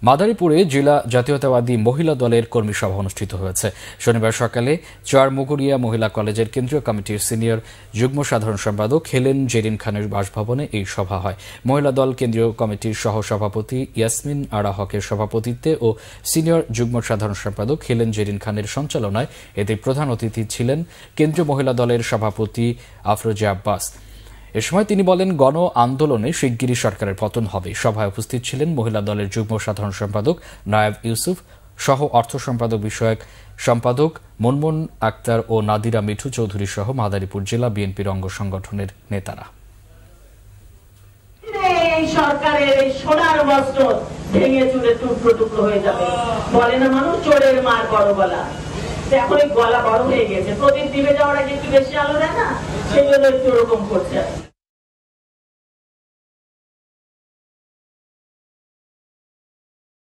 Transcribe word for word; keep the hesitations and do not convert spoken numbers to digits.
মাদারীপুরে জেলা জাতীয়তাবাদী মহিলা দলের কর্মী সভা অনুষ্ঠিত হয়েছে। শনিবার সকালে চরমুগুরিয়া মহিলা কলেজের কেন্দ্রীয় কমিটির সিনিয়র যুগ্ম সাধারণ সম্পাদক হেলেন জেরিন খানের বাসভবনে এই সভা হয়। মহিলা দল কেন্দ্রীয় কমিটির সহ সভাপতি ইয়াসমিন আরা হকের সভাপতিত্বে ও সিনিয়র যুগ্ম সাধারণ সম্পাদক হেলেন জেরিন খানের সঞ্চালনায় এতে প্রধান অতিথি ছিলেন কেন্দ্রীয় মহিলা দলের সভাপতি আফরোজা আব্বাস। এ সময় তিনি বলেন, গণ আন্দোলনে শিগগিরই সরকারের পতন হবে। সভায় উপস্থিত ছিলেন মহিলা দলের যুগ্ম সাধারণ সম্পাদক নায়েব ইউসুফ সহ অর্থ সম্পাদক বিষয়ক সম্পাদক মুনমুন আক্তার ও নাদিরা মিঠু চৌধুরী সহ মাদারীপুর জেলা বিএনপির অঙ্গ সংগঠনের নেতারা। সরকারের সোনার বস্ত্র ভেঙে চুরে টুকরো টুকরো হয়ে যাবে, বলে না মানুষ চোরের মার বড় গলা। এখন এই গলা বড় হয়ে গেছে, প্রদীপ দিবে যাওয়ার আগে একটু বেশি আলো দেয় না, সেই জন্য একটু ওরকম করছে।